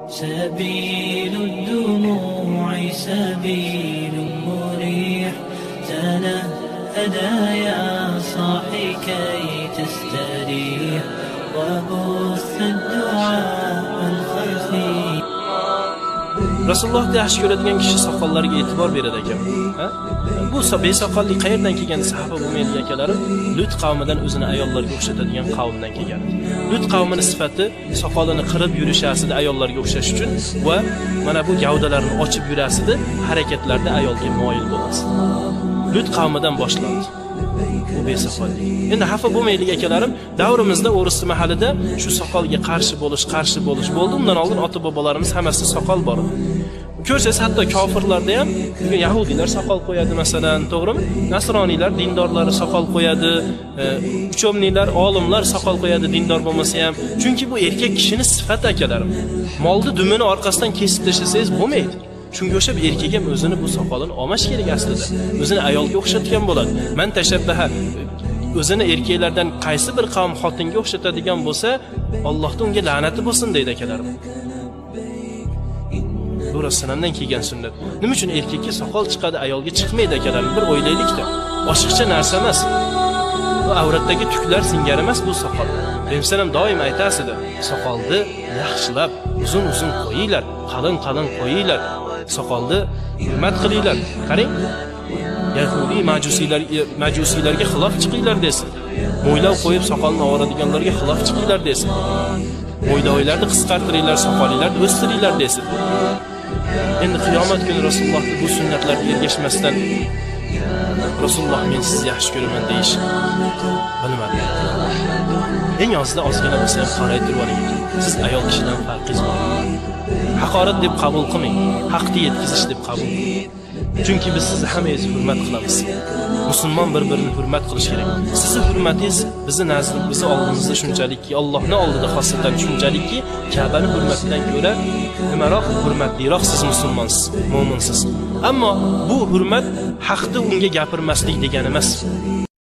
سبيل الدموع سبيل مريح تنهدى يا صاحي كي تستريح وبث الدعاء الخفي. Rasulullohga yaxshi ko'radigan kishi soqollariga e'tibor beradi ekan. Bu besoqollik qayerdan kelgan sahaba bo'lmaydi akalarim? Lut qavmidan o'zini ayollarga o'xshatadigan qavmdan kelgan. Lut qavmining sifati soqolini qirib yurishasida ayollarga o'xshash uchun va mana bu gavdalarini ochib yurasida harakatlarda ayolga moyil bo'ladi. Lut qavmidan boshlandi. Bu besoqollik. Endi xafa bo'lmaylik akalarim, davrimizda o'risli mahallida shu soqolga qarshi bo'lish bo'ldi. Undan oldin ota-bobolarimiz hammasi soqol bor. Ko'rsangiz hatto kofirlarda ham, yahudiylar soqol qo'yadi masalan, to'g'rimi? Nasroniylar dindorlari soqol qo'yadi, uchomnilar, olimlar soqol qo'yadi dindor bo'lmasa ham. Chunki bu erkak kishining sifati akalarim. Molni dumini orqasidan kesib tashlasangiz bo'lmaydi. Shunga o'xshab erkak ham o'zini bu soqolini olmash kerak aslida. O'zini ayolga o'xshatgan bo'ladi. Men tashabbaha o'zini erkaklardan qaysi bir qavm xotinga o'xshatadigan bo'lsa, Allohning unga la'nati bo'lsin deydi akalarim. Bu Rasulullohdan kelgan sunnat. Nima uchun erkakka soqol chiqadi, ayolga chiqmaydi akalarim? Bir o'ylaylik-da. Oshiqcha narsa emas. Bu avratdagi tuklar singari emas bu soqol. Rasululloh ham doim aytasiz-da, soqolni yaxshilab, uzun-uzun qo'yinglar, qalin-qalin qo'yinglar. Soqolni hurmat qilinglar. Qarang, Yahudiy majusiylarga xilof chiqinglar desin. Mo'ylab qo'yib soqolni ovoradiganlarga xilof chiqinglar desin. Mo'ylovlarni qisqartiringlar, soqolinglarni o'stiringlar desin. Endi qiyomat kuni Rasulullohning bu sunnatlarga ergashmasdan Rasululloh men sizni yaxshi ko'raman deyish bilmadim. Eng ozda ozgina bo'lsa ham qarayib turib oling. Siz ayol kishidan farqingiz bor. Haqorat deb qabul qilmang, haqni yetkazish deb qabul qiling. Chunki biz sizni hammangizni hurmat qilamiz. Musulmon bir-birini hurmat qilish kerak. Sizning hurmatingiz bizni nazdimizda oldimizda shunchalikki, Allohning oldida xosatan shunchalikki, Ka'baning hurmatidan ko'ra nimaroq hurmatliroq siz musulmonsiz, mo'minsiz. Ammo bu hurmat haqni unga gapirmaslik degani emas.